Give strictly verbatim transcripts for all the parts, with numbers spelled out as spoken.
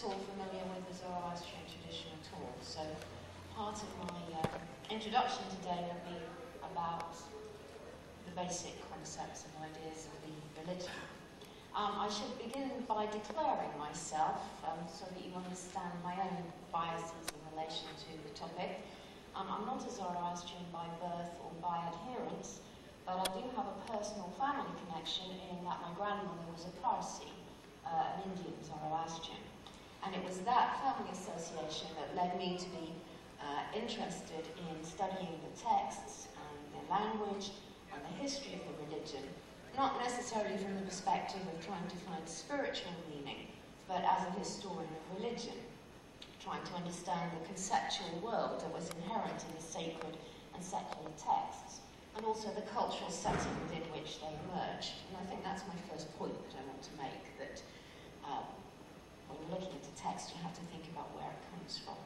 all familiar with the Zoroastrian tradition at all, so part of my uh, introduction today will be about the basic concepts and ideas of the religion. Um, I should begin by declaring myself, um, so that you understand my own biases in relation to the topic. Um, I'm not a Zoroastrian by birth or by adherence, but I do have a personal family connection in that my grandmother was a Parsi, uh, an Indian Zoroastrian. And it was that family association that led me to be uh, interested in studying the texts and their language and the history of the religion, not necessarily from the perspective of trying to find spiritual meaning, but as a historian of religion, trying to understand the conceptual world that was inherent in the sacred and secular texts, and also the cultural setting within which they emerged. And I think that's my first point that I want to make, that uh, when you're looking at a text, you have to think about where it comes from.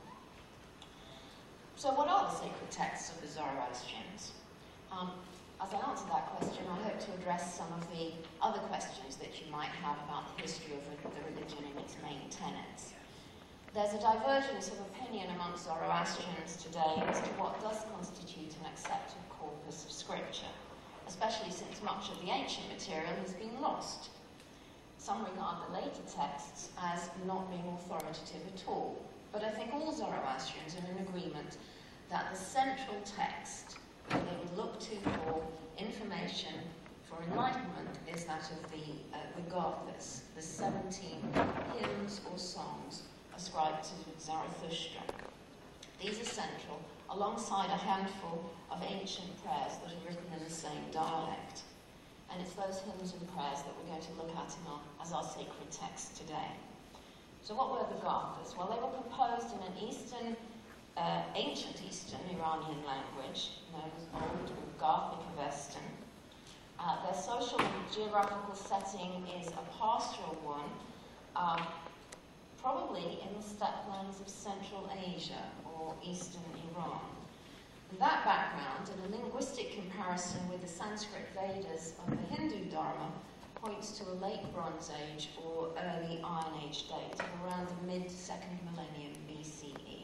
So what are the sacred texts of the Zoroastrians? Um, as I answer that question, I hope to address some of the other questions that you might have about the history of the religion and its main tenets. There's a divergence of opinion amongst Zoroastrians today as to what does constitute an accepted corpus of scripture, especially since much of the ancient material has been lost. Some regard the later texts as not being authoritative at all, but I think all Zoroastrians are in agreement that the central text that they would look to for information, for enlightenment, is that of the, uh, the Gathas, the seventeen hymns or songs ascribed to Zarathustra. These are central, alongside a handful of ancient prayers that are written in the same dialect. And it's those hymns and prayers that we're going to look at in our, as our sacred text today. So what were the Gathas? Well, they were composed in an Eastern, uh, ancient Eastern Iranian language, known as Old or Gothic Avestan. Uh, their social and geographical setting is a pastoral one, um, probably in the steppes of Central Asia or Eastern Iran. And that background and a linguistic comparison with the Sanskrit Vedas of the Hindu Dharma points to a late Bronze Age or early Iron Age date of around the mid-second millennium B C E.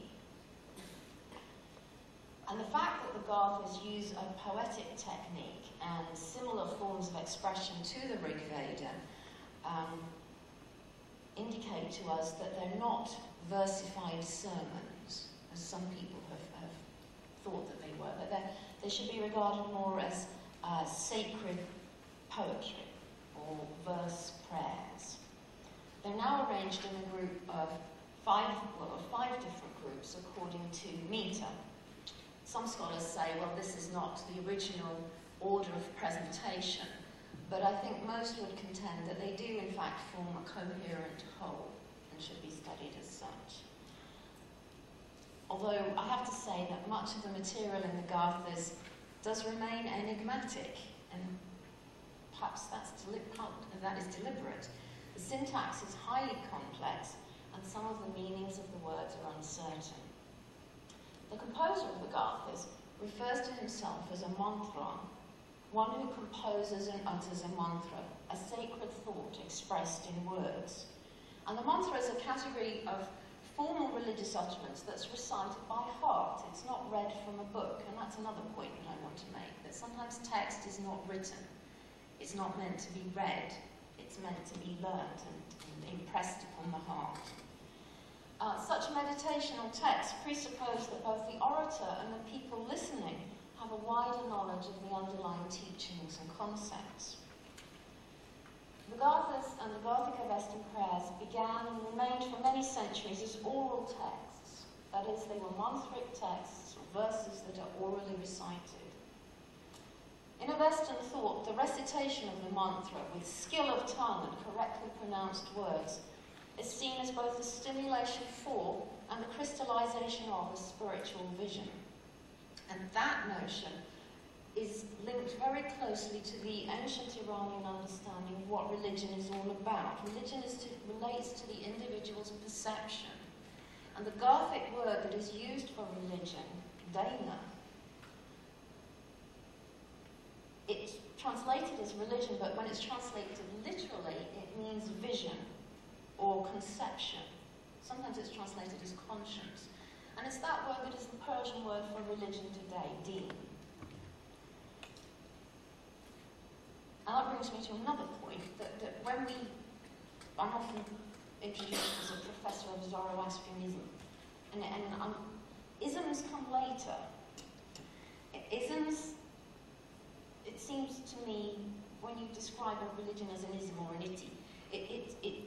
And the fact that the Gathas use a poetic technique and similar forms of expression to the Rig Veda um, indicate to us that they're not versified sermons, as some people have, have thought that they were, but they should be regarded more as uh, sacred poetry or verse prayers. They're now arranged in a group of five, well, five different groups according to meter. Some scholars say, well, this is not the original order of presentation, but I think most would contend that they do in fact form a coherent whole and should be studied as such. Although I have to say that much of the material in the Gathas does remain enigmatic, and perhaps that's that is deliberate. The syntax is highly complex, and some of the meanings of the words are uncertain. The composer of the Gathas refers to himself as a mantra, one who composes and utters a mantra, a sacred thought expressed in words. And the mantra is a category of formal religious utterance that's recited by heart. It's not read from a book, and that's another point that I want to make, that sometimes text is not written. It's not meant to be read. It's meant to be learnt and, and impressed upon the heart. Uh, such meditational texts presuppose that both the orator and the people listening have a wider knowledge of the underlying teachings and concepts. The Gathas and the Gothic Avestan prayers began and remained for many centuries as oral texts. That is, they were mantric texts, or verses that are orally recited. In Avestan thought, the recitation of the mantra with skill of tongue and correctly pronounced words is seen as both the stimulation for and the crystallization of a spiritual vision. And that notion is linked very closely to the ancient Iranian understanding of what religion is all about. Religion is to, relates to the individual's perception. And the Gothic word that is used for religion, dana, it's translated as religion, but when it's translated literally, it means vision or conception. Sometimes it's translated as conscience. And it's that word that is the Persian word for religion today, din. And that brings me to another point, that, that when we, I'm often introduced as a professor of Zoroastrianism, and, and um, isms come later. Isms, it seems to me, when you describe a religion as an ism or an iti, it, it, it,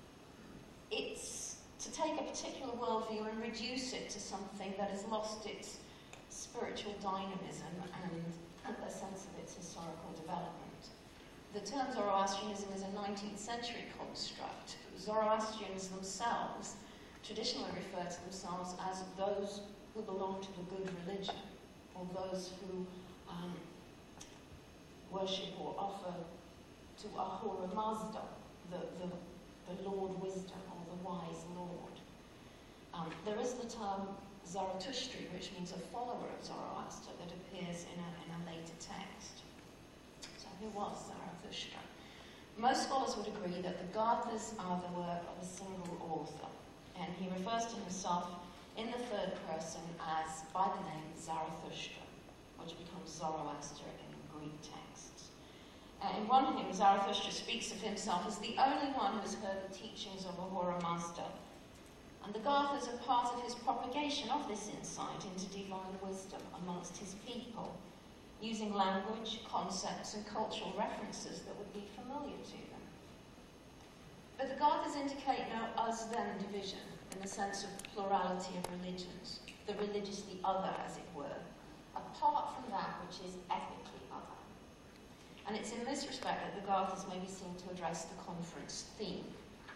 it's to take a particular worldview and reduce it to something that has lost its spiritual dynamism and a sense of its historical development. The term Zoroastrianism is a nineteenth century construct. Zoroastrians themselves traditionally refer to themselves as those who belong to the good religion, or those who um, worship or offer to Ahura Mazda, the, the, the Lord Wisdom, or the Wise Lord. Um, there is the term Zarathustra, which means a follower of Zoroaster, that appears in a, in a later text. So who was Zarathustra? Most scholars would agree that the Gathas are the work of a single author, and he refers to himself in the third person as by the name Zarathustra, which becomes Zoroaster in Greek texts. Uh, in one hymn, Zarathustra speaks of himself as the only one who has heard the teachings of Ahura Mazda, and the Gathas are part of his propagation of this insight into divine wisdom amongst his people, using language, concepts, and cultural references that would be familiar to them. But the Gathas indicate no us-them division in the sense of plurality of religions, the religious the other, as it were, apart from that which is ethically other. And it's in this respect that the Gathas may be seen to address the conference theme.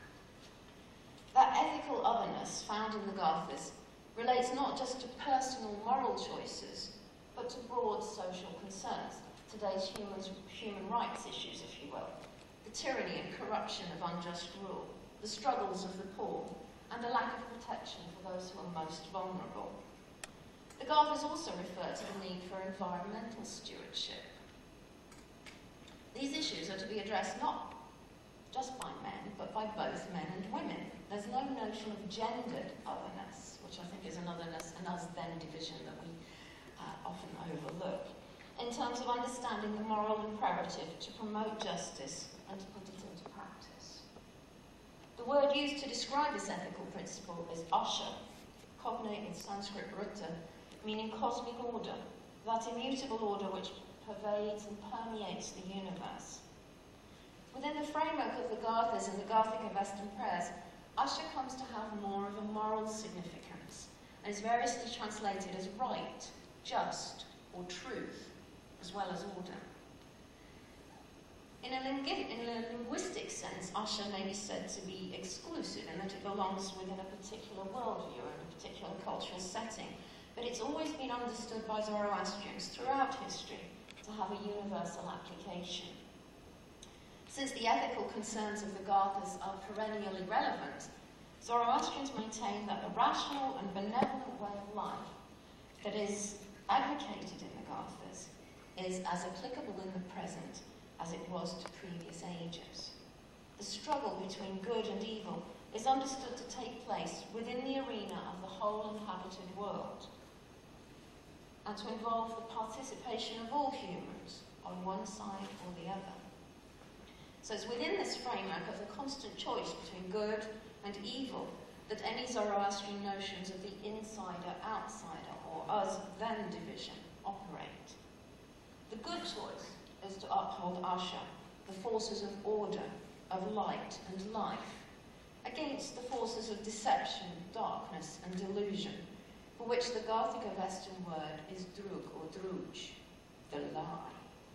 That ethical otherness found in the Gathas relates not just to personal moral choices, but to broad social concerns, today's human, human rights issues, if you will, the tyranny and corruption of unjust rule, the struggles of the poor, and the lack of protection for those who are most vulnerable. The Gathas also refer to the need for environmental stewardship. These issues are to be addressed not just by men, but by both men and women. There's no notion of gendered otherness, which I think is an otherness, an us-them division that we uh, often overlook, in terms of understanding the moral imperative to promote justice and to put it into practice. The word used to describe this ethical principle is asha, cognate with Sanskrit rutta, meaning cosmic order, that immutable order which pervades and permeates the universe. Within the framework of the Gathas and the Gathica Western prayers, asha comes to have more of a moral significance and is variously translated as right, just, or truth, as well as order. In a, in a linguistic sense, asha may be said to be exclusive in that it belongs within a particular worldview or a particular cultural setting, but it's always been understood by Zoroastrians throughout history to have a universal application. Since the ethical concerns of the Gathas are perennially relevant, Zoroastrians maintain that the rational and benevolent way of life that is advocated in the Gathas is as applicable in the present as it was to previous ages. The struggle between good and evil is understood to take place within the arena of the whole inhabited world, and to involve the participation of all humans on one side or the other. So it's within this framework of the constant choice between good and evil that any Zoroastrian notions of the insider-outsider or us-them division operate. The good choice is to uphold asha, the forces of order, of light and life, against the forces of deception, darkness and delusion, for which the Gathica Western word is drug or druj, the lie.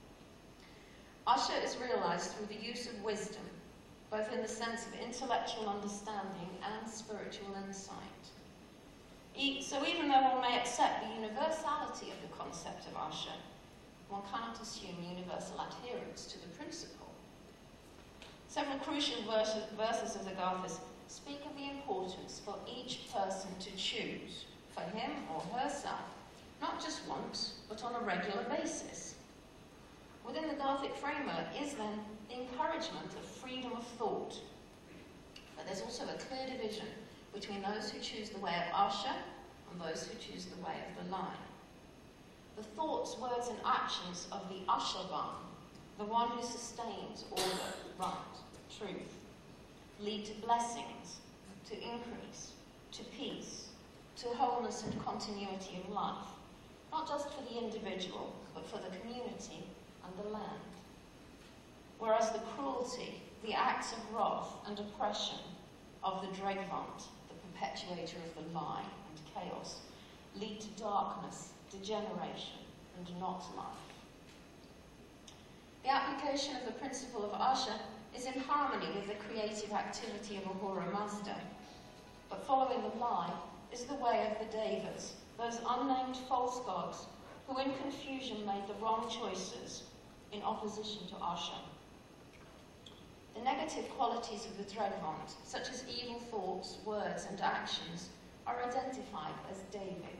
Asha is realized through the use of wisdom, both in the sense of intellectual understanding and spiritual insight. E so even though one may accept the universality of the concept of asha, one cannot assume universal adherence to the principle. Several crucial verses, verses of the Gathas speak of the importance for each person to choose, for him or herself, not just once, but on a regular basis. Within the Gathic framework is then the encouragement of freedom of thought, but there's also a clear division between those who choose the way of Asha and those who choose the way of the lie. The thoughts, words and actions of the Ashavan, the one who sustains order, right, truth, lead to blessings, to increase, to peace, to wholeness and continuity of life, not just for the individual, but for the community and the land. Whereas the cruelty, the acts of wrath and oppression of the Dregvant, the perpetuator of the lie and chaos, lead to darkness, degeneration, and not life. The application of the principle of Asha is in harmony with the creative activity of Ahura Mazda, but following the lie is the way of the Devas, those unnamed false gods who in confusion made the wrong choices in opposition to Asha. The negative qualities of the Dregvant, such as evil thoughts, words and actions, are identified as Devic.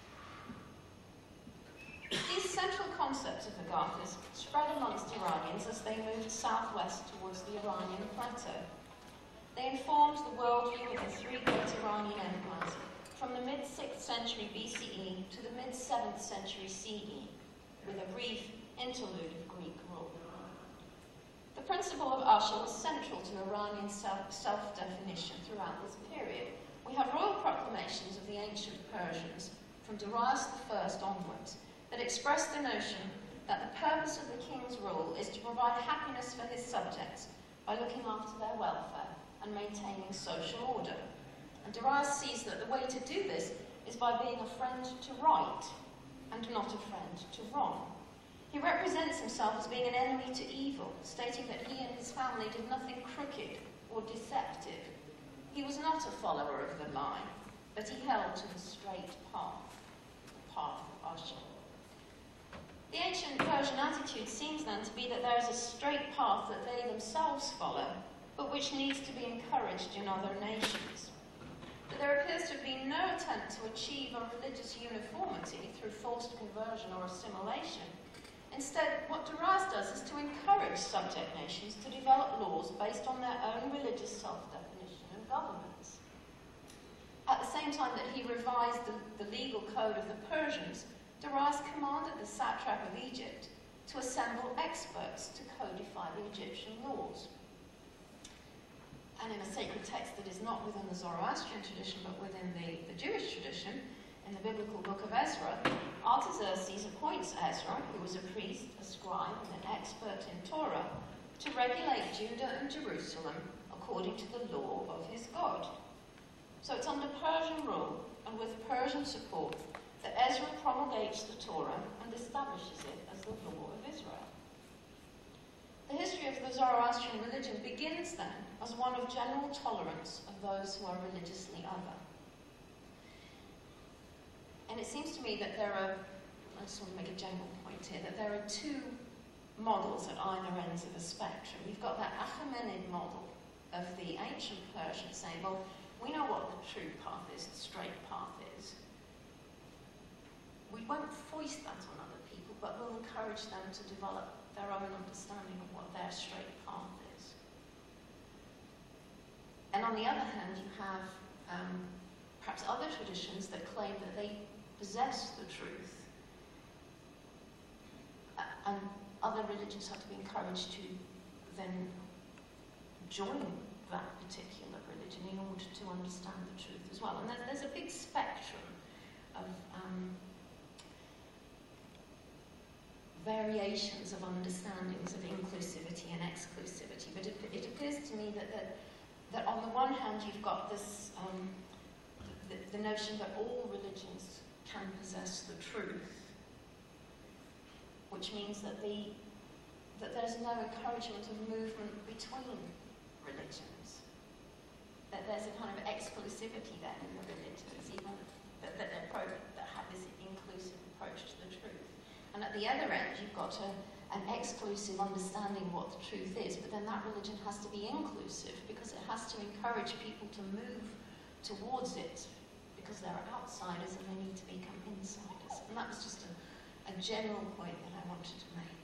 These central concepts of the Gathas spread amongst Iranians as they moved southwest towards the Iranian plateau. They informed the worldview of the three great Iranian empires from the mid-sixth century B C E to the mid-seventh century C E, with a brief interlude of Greek rule. The principle of Asha was central to Iranian self-definition throughout this period. We have royal proclamations of the ancient Persians, from Darius the First onwards, that express the notion that the purpose of the king's rule is to provide happiness for his subjects by looking after their welfare and maintaining social order. And Darius sees that the way to do this is by being a friend to right and not a friend to wrong. He represents himself as being an enemy to evil, stating that he and his family did nothing crooked or deceptive. He was not a follower of the lie, but he held to the straight path, the path of Asha. The ancient Persian attitude seems then to be that there is a straight path that they themselves follow, but which needs to be encouraged in other nations. But there appears to have been no attempt to achieve a religious uniformity through forced conversion or assimilation. Instead, what Darius does is to encourage subject nations to develop laws based on their own religious self-definition and governments. At the same time that he revised the, the legal code of the Persians, Darius commanded the satrap of Egypt to assemble experts to codify the Egyptian laws. And in a sacred text that is not within the Zoroastrian tradition but within the, the Jewish tradition, in the biblical book of Ezra, Artaxerxes appoints Ezra, who was a priest, a scribe, and an expert in Torah, to regulate Judah and Jerusalem according to the law of his God. So it's under Persian rule and with Persian support that Ezra promulgates the Torah and establishes it as the law of Israel. The history of the Zoroastrian religion begins then as one of general tolerance of those who are religiously other. And it seems to me that there are, I just want to make a general point here, that there are two models at either ends of the spectrum. We've got that Achaemenid model of the ancient Persians saying, well, we know what the true path is, the straight path is. We won't foist that on other people, but we'll encourage them to develop their own understanding of what their straight path is. And on the other hand, you have um, perhaps other traditions that claim that they possess the truth, uh, and other religions have to be encouraged to then join that particular religion in order to understand the truth as well. And there, there's a big spectrum of um, variations of understandings of inclusivity and exclusivity. But it, it appears to me that, that, that on the one hand you've got this, um, the, the notion that all religions can possess the truth, which means that, the, that there's no encouragement of movement between religions. That there's a kind of exclusivity then in the religions, even that, that, that have this inclusive approach to the truth. And at the other end, you've got a, an exclusive understanding of what the truth is, but then that religion has to be inclusive because it has to encourage people to move towards it because they're outsiders and they need to become insiders. And that was just a, a general point that I wanted to make.